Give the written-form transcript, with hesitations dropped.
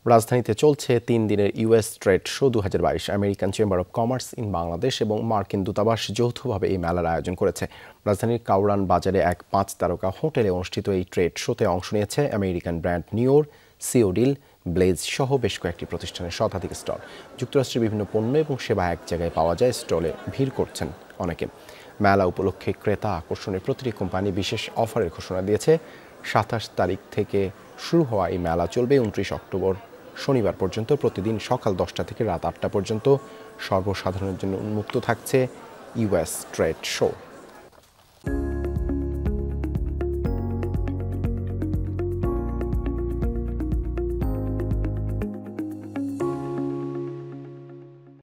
রাজধানীতে চলছে ৩ দিনের US trade show 2022। American chamber of commerce in Bangladesh এবং মার্কিন দূতাবাস যৌথভাবে এই মেলার আয়োজন করেছে। রাজধানীর কাউরান বাজারে এক 5 তারকা হোটেলে অনুষ্ঠিত এই ট্রেড শোতে অংশ নিয়েছে আমেরিকান ব্র্যান্ড নিওর, সিওডিল, ব্লেজ সহ বেশ কয়েকটি প্রতিষ্ঠানের শতাধিক স্টল। যুক্তরাষ্ট্রের বিভিন্ন পণ্য এবং সেবা এক জায়গায় পাওয়া যায়। স্টলে ভিড় করছেন অনেকে। মেলা উপলক্ষে ক্রেতা আকর্ষণের প্রতিটি কোম্পানি বিশেষ অফারের ঘোষণা দিয়েছে। 27 তারিখ থেকে শুরু হওয়া এই মেলা চলবে 29 অক্টোবর শনিবার পর্যন্ত। প্রতিদিন সকাল 10টা থেকে রাত 8টা পর্যন্ত সর্বসাধারণের জন্য উন্মুক্ত থাকছে ইউএস ট্রেড শো।